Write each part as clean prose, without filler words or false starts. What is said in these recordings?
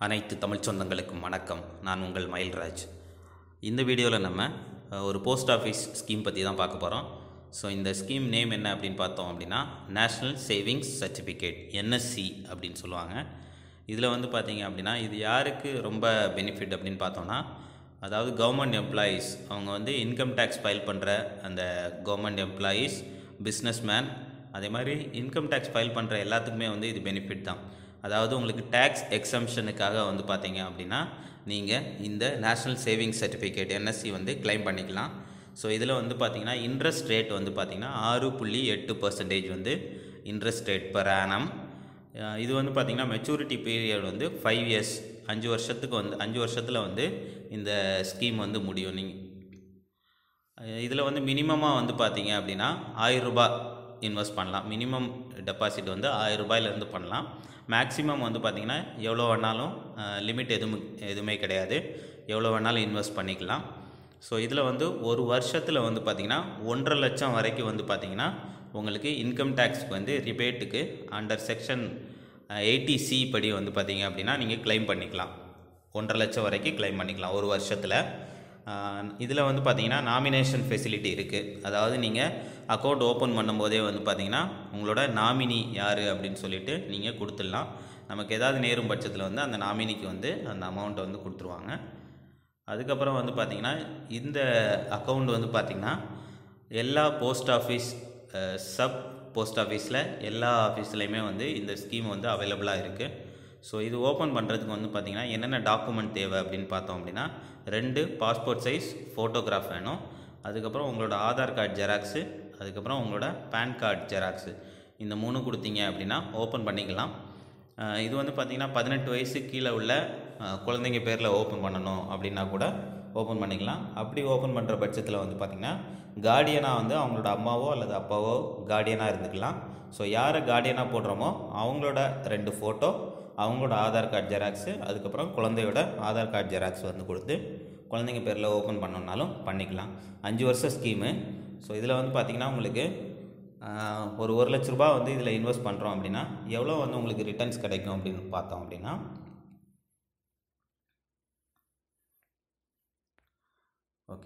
அனைத்து தமிழ் சொந்தங்களுக்கும் வணக்கம். நான் உங்கள் மயில்ராஜ். இந்த வீடியோவில் நம்ம ஒரு போஸ்ட் ஆஃபீஸ் ஸ்கீம் பற்றி தான் பார்க்க போகிறோம். ஸோ இந்த ஸ்கீம் நேம் என்ன அப்படின்னு பார்த்தோம் அப்படின்னா நேஷ்னல் சேவிங்ஸ் சர்டிஃபிகேட் NSC அப்படின்னு சொல்லுவாங்க. இதில் வந்து பார்த்திங்க அப்படின்னா இது யாருக்கு ரொம்ப பெனிஃபிட் அப்படின்னு பார்த்தோன்னா, அதாவது கவர்மெண்ட் எம்ப்ளாயீஸ், அவங்க வந்து இன்கம் டேக்ஸ் ஃபைல் பண்ணுற அந்த கவர்மெண்ட் எம்ப்ளாயீஸ், பிஸ்னஸ்மேன், அதே மாதிரி இன்கம் டேக்ஸ் ஃபைல் பண்ணுற எல்லாத்துக்குமே வந்து இது பெனிஃபிட் தான். அதாவது உங்களுக்கு டேக்ஸ் எக்ஸம்ஷனுக்காக வந்து பார்த்தீங்க அப்படின்னா நீங்கள் இந்த நேஷ்னல் சேவிங்ஸ் சர்டிஃபிகேட் NSC வந்து கிளைம் பண்ணிக்கலாம். ஸோ இதில் வந்து பார்த்திங்கன்னா இன்ட்ரெஸ்ட் ரேட் வந்து பார்த்திங்கன்னா 6.8% வந்து இன்ட்ரெஸ்ட் ரேட் பர் ஆனம். இது வந்து பார்த்திங்கன்னா மெச்சூரிட்டி பீரியட் வந்து 5 இயர்ஸ், 5 வருஷத்துக்கு வந்து 5 வருஷத்தில் வந்து இந்த ஸ்கீம் வந்து முடியும். நீங்கள் இதில் வந்து மினிமமாக வந்து பார்த்தீங்க அப்படின்னா 1000 ரூபாய் இன்வெஸ்ட் பண்ணலாம். மினிமம் டெபாசிட் வந்து 1000 ரூபாயிலேருந்து பண்ணலாம். மேக்ஸிமம் வந்து பார்த்திங்கன்னா எவ்வளோ வேணாலும், லிமிட் எதுவுமே கிடையாது, எவ்வளோ வேணாலும் இன்வெஸ்ட் பண்ணிக்கலாம். ஸோ இதில் வந்து ஒரு வருஷத்தில் வந்து பார்த்திங்கன்னா 1.5 லட்சம் வரைக்கும் வந்து பார்த்திங்கன்னா உங்களுக்கு இன்கம் டேக்ஸ்க்கு வந்து ரிபேட்டுக்கு அண்டர் செக்ஷன் 80C படி வந்து பார்த்திங்க அப்படின்னா நீங்கள் கிளைம் பண்ணிக்கலாம். 1.5 லட்சம் வரைக்கும் கிளைம் பண்ணிக்கலாம் ஒரு வருஷத்தில். இதில் வந்து பார்த்திங்கன்னா நாமினேஷன் ஃபெசிலிட்டி இருக்குது. அதாவது நீங்கள் அக்கௌண்ட் ஓப்பன் பண்ணும்போதே வந்து பார்த்திங்கன்னா உங்களோட நாமினி யார் அப்படின்னு சொல்லிட்டு நீங்கள் கொடுத்துடலாம். நமக்கு ஏதாவது நேரும் பட்சத்தில் வந்து அந்த நாமினிக்கு வந்து அந்த அமௌண்ட்டை வந்து கொடுத்துருவாங்க. அதுக்கப்புறம் வந்து பார்த்திங்கன்னா இந்த அக்கௌண்ட் வந்து பார்த்திங்கன்னா எல்லா போஸ்ட் ஆஃபீஸ், சப் போஸ்ட் ஆஃபீஸில் எல்லா ஆஃபீஸ்லையுமே வந்து இந்த ஸ்கீம் வந்து அவைலபிளாக இருக்குது. ஸோ இது ஓப்பன் பண்ணுறதுக்கு வந்து பார்த்திங்கன்னா என்னென்ன டாக்குமெண்ட் தேவை அப்படின்னு பார்த்தோம் அப்படின்னா 2 பாஸ்போர்ட் சைஸ் ஃபோட்டோகிராஃப் வேணும். அதுக்கப்புறம் உங்களோட ஆதார் கார்டு ஜெராக்ஸு, அதுக்கப்புறம் உங்களோட பேன் கார்டு ஜெராக்ஸு, இந்த 3 கொடுத்தீங்க அப்படின்னா ஓப்பன் பண்ணிக்கலாம். இது வந்து பார்த்திங்கன்னா 18 வயசு கீழே உள்ள குழந்தைங்க பேரில் ஓப்பன் பண்ணணும் அப்படின்னா கூட ஓப்பன் பண்ணிக்கலாம். அப்படி ஓப்பன் பண்ணுற பட்சத்தில் வந்து பார்த்திங்கன்னா கார்டியனாக வந்து அவங்களோட அம்மாவோ அல்லது அப்பாவோ கார்டியனாக இருந்துக்கலாம். ஸோ யாரை கார்டியனாக போடுறோமோ அவங்களோட 2 ஃபோட்டோ, அவங்களோட ஆதார் கார்டு ஜெராக்ஸு, அதுக்கப்புறம் குழந்தையோட ஆதார் கார்டு ஜெராக்ஸ் வந்து கொடுத்து குழந்தைங்க பேரில் ஓப்பன் பண்ணணுன்னாலும் பண்ணிக்கலாம். 5 வருஷம் ஸ்கீமு. ஸோ இதில் வந்து பார்த்திங்கன்னா உங்களுக்கு ஒரு 1 லட்ச ரூபா வந்து இதில் இன்வெஸ்ட் பண்ணுறோம் அப்படின்னா எவ்வளோ வந்து உங்களுக்கு ரிட்டர்ன்ஸ் கிடைக்கும் அப்படின்னு பார்த்தோம் அப்படின்னா, ஓகே,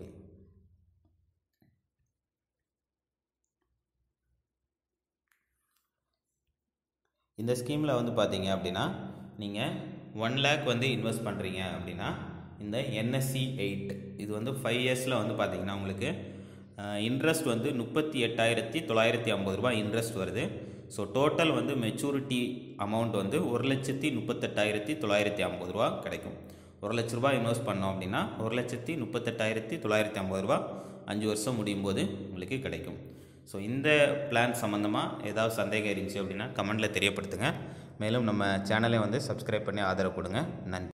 இந்த ஸ்கீமில் வந்து பார்த்தீங்க அப்படின்னா நீங்கள் 1 lakh வந்து இன்வெஸ்ட் பண்ணுறீங்க அப்படின்னா இந்த NSC 8 இது வந்து 5 இயர்ஸில் வந்து பார்த்திங்கன்னா உங்களுக்கு இன்ட்ரெஸ்ட் வந்து 38,950 ரூபாய் இன்ட்ரெஸ்ட் வருது. ஸோ டோட்டல் வந்து மெச்சூரிட்டி அமௌண்ட் வந்து 1,38,950 ரூபா கிடைக்கும். 1 லட்ச ரூபாய் இன்வெஸ்ட் பண்ணோம் அப்படின்னா 1,38,950 ரூபா 5 வருஷம் முடியும் போது உங்களுக்கு கிடைக்கும். ஸோ இந்த பிளான் சம்மந்தமாக ஏதாவது சந்தேகம் இருந்துச்சு அப்படின்னா கமெண்டில் தெரியப்படுத்துங்க. மேலும் நம்ம சேனலை வந்து சப்ஸ்கிரைப் பண்ணி ஆதரவு கொடுங்க. நன்றி.